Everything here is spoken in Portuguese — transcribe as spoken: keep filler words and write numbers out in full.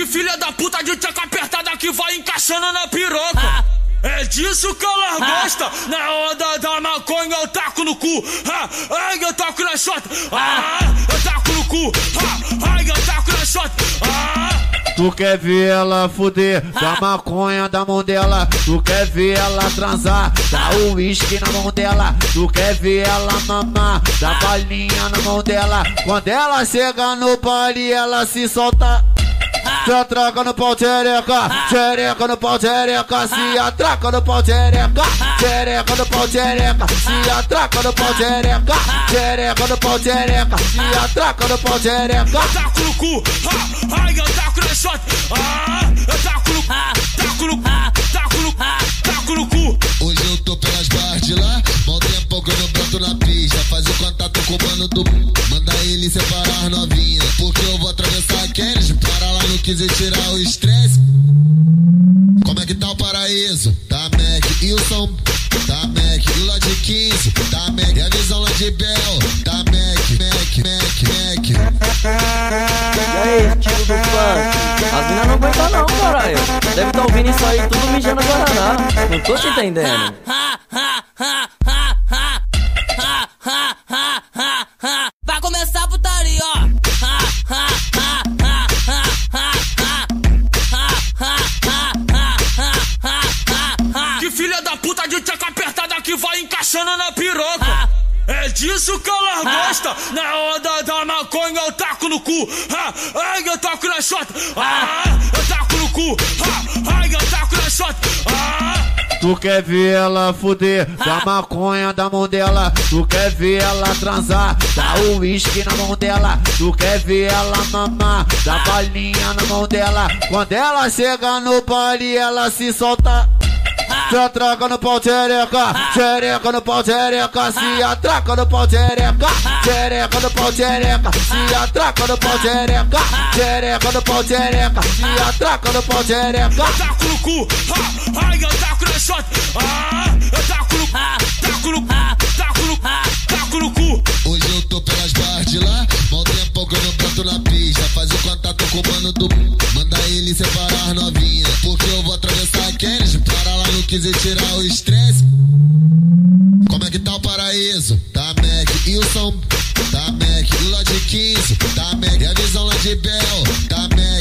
filha da puta de tcheca apertada que vai encaixando na piroca. É disso que ela gosta. Na onda da maconha eu taco no cu. Ai, eu taco na shot. Eu taco no cu. Ai, eu taco na shot. Tu quer ver ela fuder, da maconha da mão dela. Tu quer ver ela transar, dá o uísque na mão dela. Tu quer ver ela mamar, dá balinha na mão dela. Quando ela chega no baile ela se solta, se atraca no pau tchereca, tchereca no pau tchereca, se atraca no pau tchereca, tchereca no pau tchereca, se atraca no pau tchereca, tchereca no pau tchereca, se atraca no pau tchereca. Eu taco no cu, ai, eu taco na shot, eu taco no, taco no, taco no, taco no cu. Hoje eu tô pelas barras de lá, mal tempo que eu não broto na pista. Fazer contato com o mano do... Manda ele separar as novinhas, porque eu vou atravessar aqueles. Para lá, não quis tirar o estresse. Como é que tá o paraíso? Tá Mac e o som. Tá Mac e o lá de quinze. Tá Mac e a visão lá de Bel. Tá Mac, Mac, Mac, Mac. E aí, tio do funk? As minas não aguentam não, caralho. Deve tá ouvindo isso aí tudo mijando Guaraná. Não tô te entendendo. Vai começar a putaria, ó. Que filha da puta de tcheca apertada que vai encaixando na piroca. É disso que ela gosta. Na onda da maconha eu taco no cu. Ai, eu taco na shot. Eu taco no cu. Ai, eu taco na shot. Tu quer ver ela fuder, da maconha da mão dela. Tu quer ver ela transar, dá o uísque na mão dela. Tu quer ver ela mamar, dá balinha na mão dela. Quando ela chega no baile ela se solta, se atraca no pau tchereca, tchereca no pau tchereca, se atraca no pau tchereca, tchereca no pau tchereca, se atraca no pau tchereca, tchereca no pau tchereca, se atraca no pau tchereca. Eu taco no cu, ai, eu taco na shot, eu taco no, taco no, taco no, taco no cu. Hoje eu tô pelas barras de lá, mal tempo que eu não broto na pista. Fazer contato com o mano do... Manda ele separar as novinhas, porque eu vou atravessar aqueles. Para lá, não quis tirar o estresse. Como é que tá o paraíso? Tá Mac e o som. Tá Mac e o lá de quinze. Tá Mac e a visão lá de Bel. Tá Mac